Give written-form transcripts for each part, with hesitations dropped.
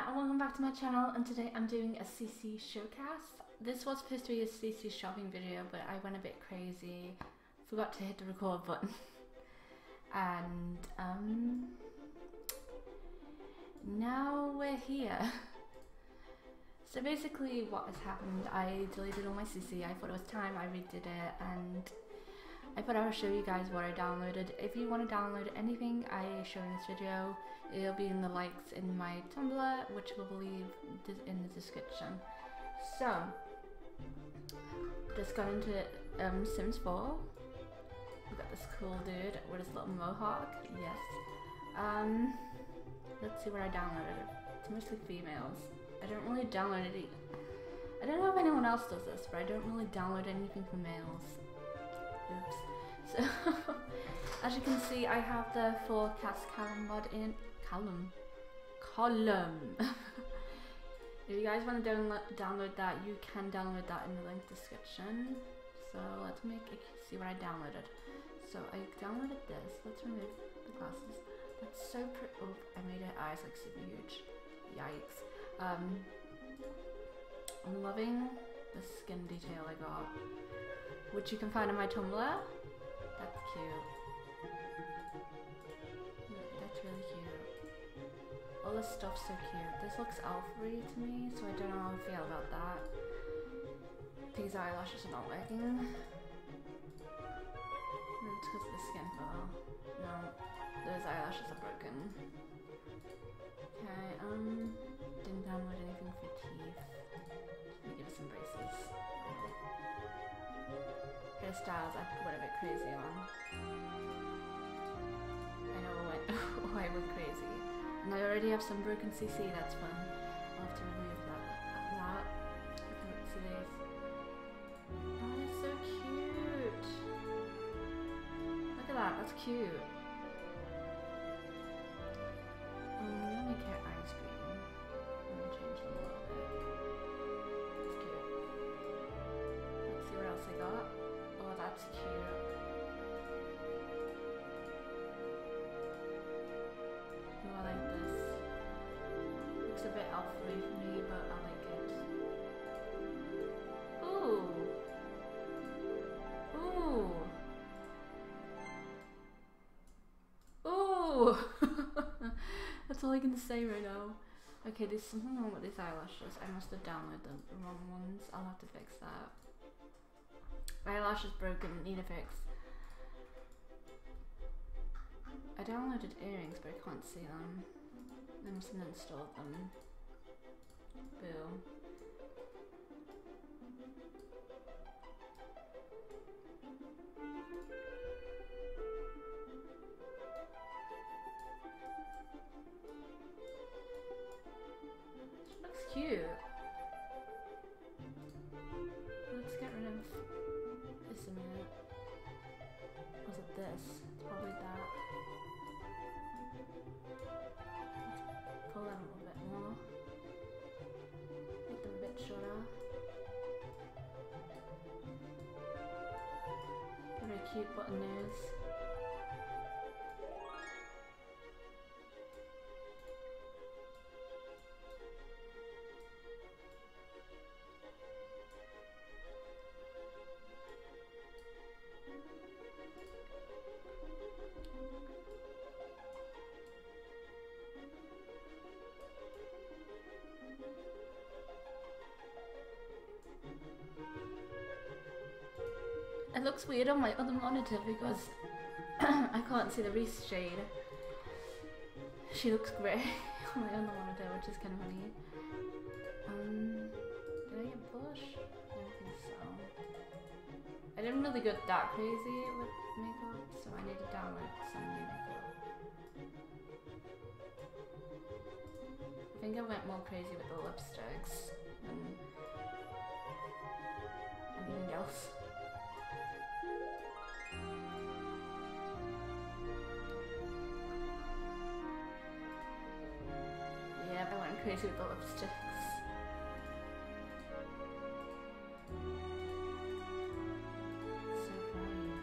and welcome back to my channel, and today I'm doing a CC showcase. This was supposed to be a CC shopping video, but I went a bit crazy, forgot to hit the record button, and now we're here. So basically what has happened, I deleted all my CC, I thought it was time, I redid it, and I thought I would show you guys what I downloaded. If you want to download anything I show in this video, it'll be in the links in my Tumblr, which I will leave in the description. So, just got into Sims 4. We got this cool dude with his little mohawk. Yes. Let's see what I downloaded. It's mostly females. I don't really download any. I don't know if anyone else does this, but I don't really download anything for males. Oops. So, as you can see, I have the full Cascallum mod in. Column. If you guys want to download that, you can download that in the link description. So let's see what I downloaded. So I downloaded this. Let's remove the glasses. That's so pretty. Oh, I made her eyes like super huge. Yikes. I'm loving the skin detail I got, which you can find on my Tumblr. That's cute. That's really cute. All this stuff's so cute. This looks elf-y to me, so I don't know how I feel about that. These eyelashes are not working. It's because of the skin color. No, those eyelashes are broken. Okay, didn't download anything for teeth. Let me give us some braces. Hairstyles I went a bit crazy on. I know I went crazy. And I already have some broken CC, that's fun. I'll have to remove that. Let's see these. Oh, they're so cute. Look at that, that's cute. I'm gonna make her eyes green. I'm gonna change them a little bit. That's cute. Let's see what else I got. Oh, that's cute. Oh, I like this. Looks a bit elf-y for me, but I like it. Ooh. Ooh. Ooh. That's all I can say right now. Okay, there's something wrong with these eyelashes. I must have downloaded the wrong ones. I'll have to fix that. Eyelashes broken, need a fix. I downloaded earrings, but I can't see them. I must have installed them. Boo. She looks cute. Let's get rid of this a minute. Was it this? It's probably that. Let's pull that a little bit more. Make them a bit shorter. Give her a cute button nose. It looks weird on my other monitor because I can't see the Reese shade. She looks grey on my other monitor, which is kind of funny. Did I get blush? I don't think so. I didn't really go that crazy with makeup, so I need to download some new makeup. I think I went more crazy with the lipsticks than anything else. Yeah, I went crazy with the lipsticks. So bright.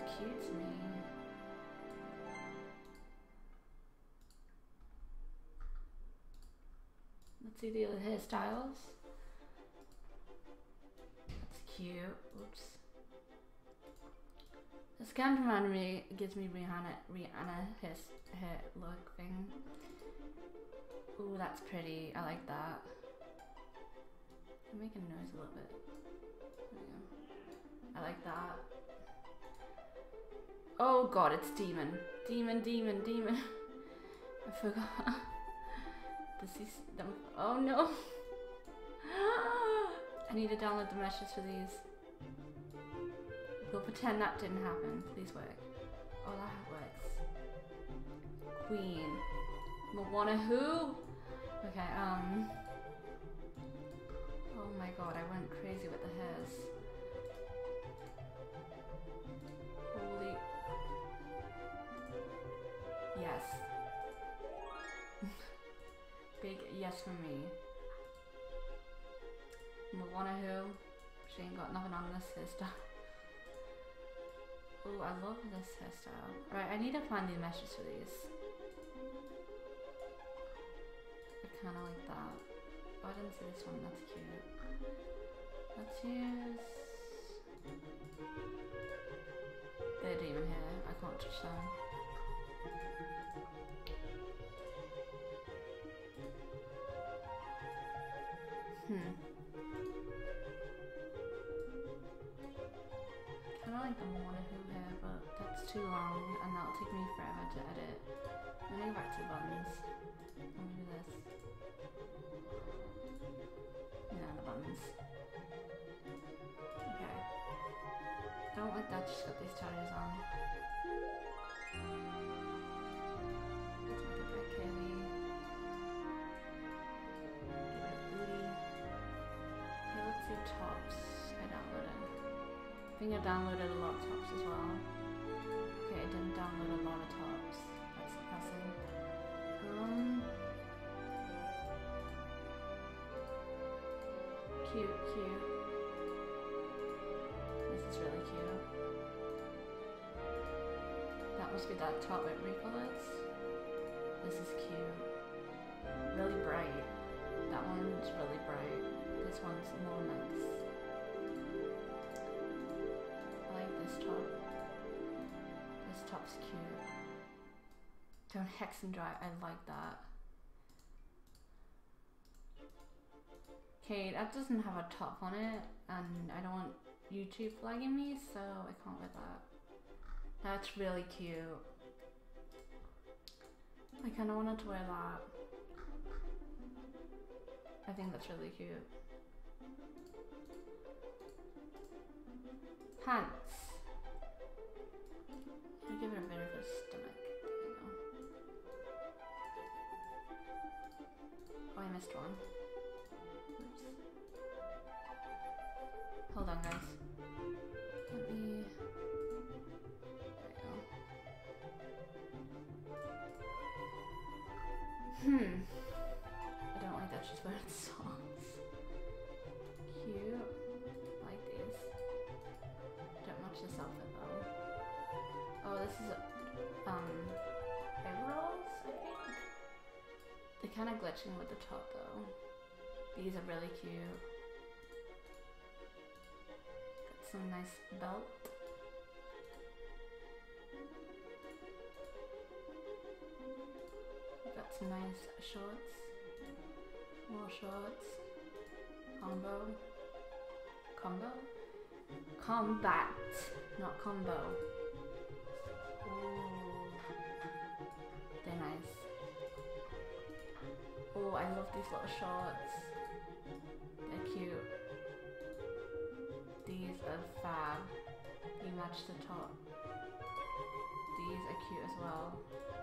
cute to me. Let's see the other hairstyles. That's cute. Oops. This kind of reminded me, gives me Rihanna hair look thing. Ooh, that's pretty. I like that. I'm making a noise a little bit. There we go. I like that. Oh god, it's demon. Demon. I forgot. Does he... Oh no! I need to download the meshes for these. We'll pretend that didn't happen. Please work. Oh, that works. Queen. Moana who? Okay, oh my god, I went crazy with the hairs. Holy... Yes. Big yes from me. Moana who? She ain't got nothing on this hairstyle. Oh, I love this hairstyle. Right, I need to find the meshes for these. I kinda like that. Oh, I didn't see this one, that's cute. Let's use... They're demon hair, I can't touch them. Kinda like the Moana who hair, but that's too long and that'll take me forever to edit. I'm gonna go back to the buttons. I'll do this. Yeah, the buttons. Okay. I don't like that, just got these tattoos on. Let's make it very curly. Give it a booty. Okay, let's see tops I downloaded. I think I downloaded a lot of tops as well. Okay, I didn't download a lot of tops. That's depressing. Cute. This is really cute. That must be that top with recollets. This is cute. Really bright. That one's really bright. This one's more nice. I like this top. This top's cute. Don't hex and dry. I like that. Okay, that doesn't have a top on it, and I don't want YouTube flagging me, so I can't wear that. That's really cute. I kind of wanted to wear that. I think that's really cute. Pants. I'll give it a bit of a stomach. There we go. Oh, I missed one. Oops. Hold on, guys. Let me... There we go. I don't like that she's wearing socks. Cute. I like these. Don't match this outfit though. Oh, this is overalls, I think. They're kind of glitching with the top though. These are really cute. Got some nice belt. Got some nice shorts. More shorts. Combo. Combat, not combo. Ooh. They're nice. Oh, I love these little shorts. They're cute. These are fab. You match the top. These are cute as well.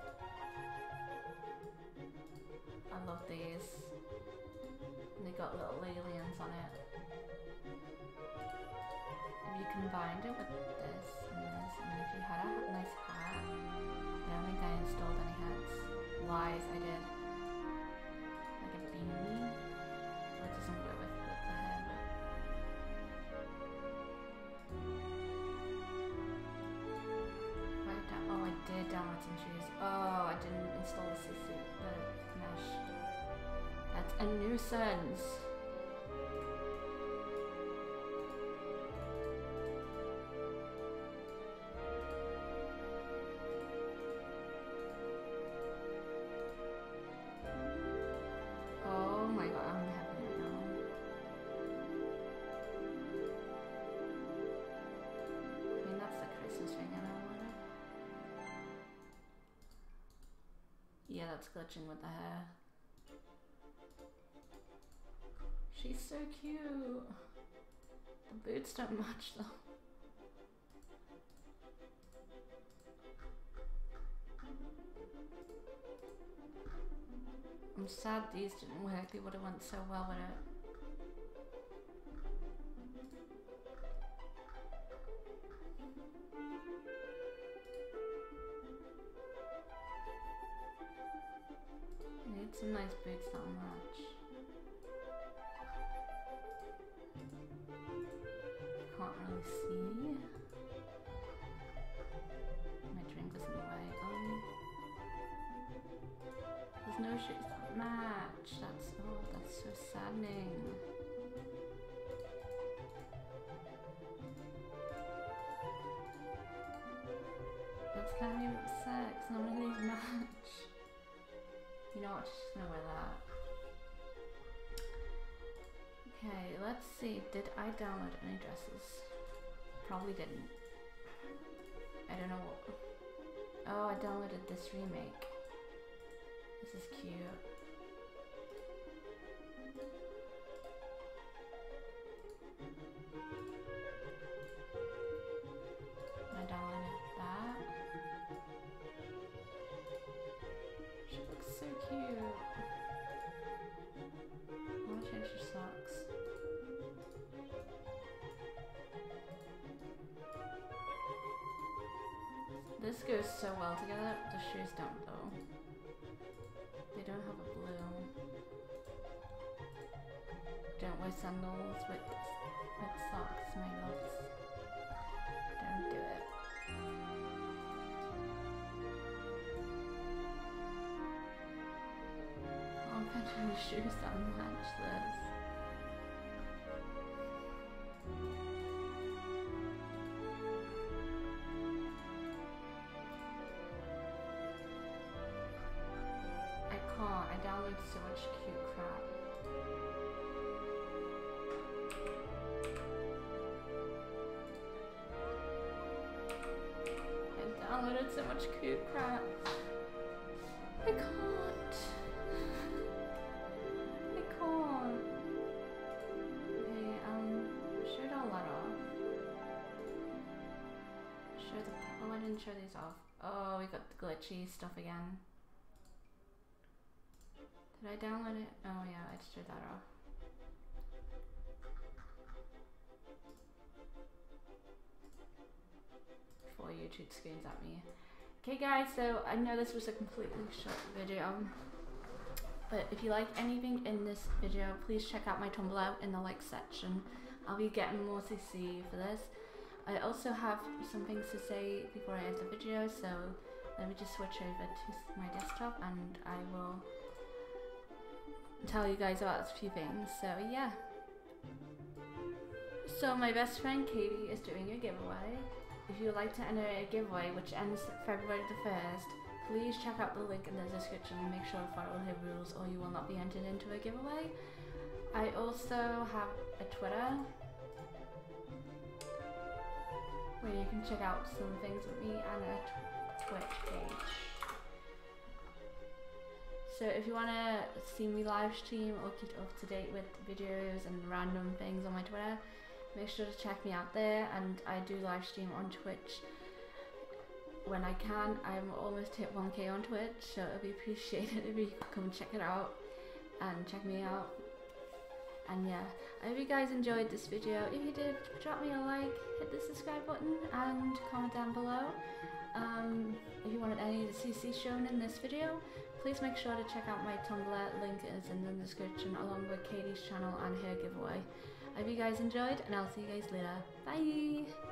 I love these. And they got little aliens on it. If you combined it with this and this, and if you had a nice hat, I don't think I installed any hats. Lies, I did. Like a beanie. Well, it doesn't go with the hair, but... shoes. Oh, I didn't install the mesh. That's a nuisance. Oh my god, I'm having it now. I mean, that's the Christmas thing, I don't want it. Yeah, that's glitching with the hair. She's so cute. The boots don't match though. I'm sad these didn't work, they would have went so well with it. I need some nice boots that match. Can't really see. My drink was in the way. There's no shoes that match. That's so saddening. That's kind of me upset because none of these match. You know what? Just gonna wear that. Okay, let's see. Did I download any dresses? Probably didn't. I don't know what. Oh, I downloaded this remake. This is cute. I downloaded that. She looks so cute. I want to change her socks. This goes so well together. The shoes don't though. They don't have a blue. Don't wear sandals with socks, my loves. Don't do it. I'll find shoes that match this. I download so much cute crap. I downloaded so much cute crap. I can't. I can't. Okay, showed all that off. Oh, I didn't show these off. Oh, we got the glitchy stuff again. Did I download it? Oh yeah, I just turned that off. Before YouTube screams at me. Okay guys, so I know this was a completely short video, but if you like anything in this video, please check out my Tumblr in the like section. I'll be getting more CC for this. I also have some things to say before I end the video, so let me just switch over to my desktop and I will tell you guys about a few things. So yeah, so my best friend Katie is doing a giveaway. If you would like to enter a giveaway which ends February the 1st, please check out the link in the description and make sure to follow her rules or you will not be entered into a giveaway. I also have a Twitter where you can check out some things with me and a Twitch page. So if you want to see me live stream or keep up to date with videos and random things on my Twitter, make sure to check me out there. And I do live stream on Twitch when I can. I'm almost hit 1k on Twitch, so it'll be appreciated if you come check it out and check me out. And yeah, I hope you guys enjoyed this video. If you did, drop me a like, hit the subscribe button and comment down below. If you wanted any of the CC shown in this video, please make sure to check out my Tumblr, link is in the description, along with Katie's channel and her giveaway. I hope you guys enjoyed, and I'll see you guys later. Bye!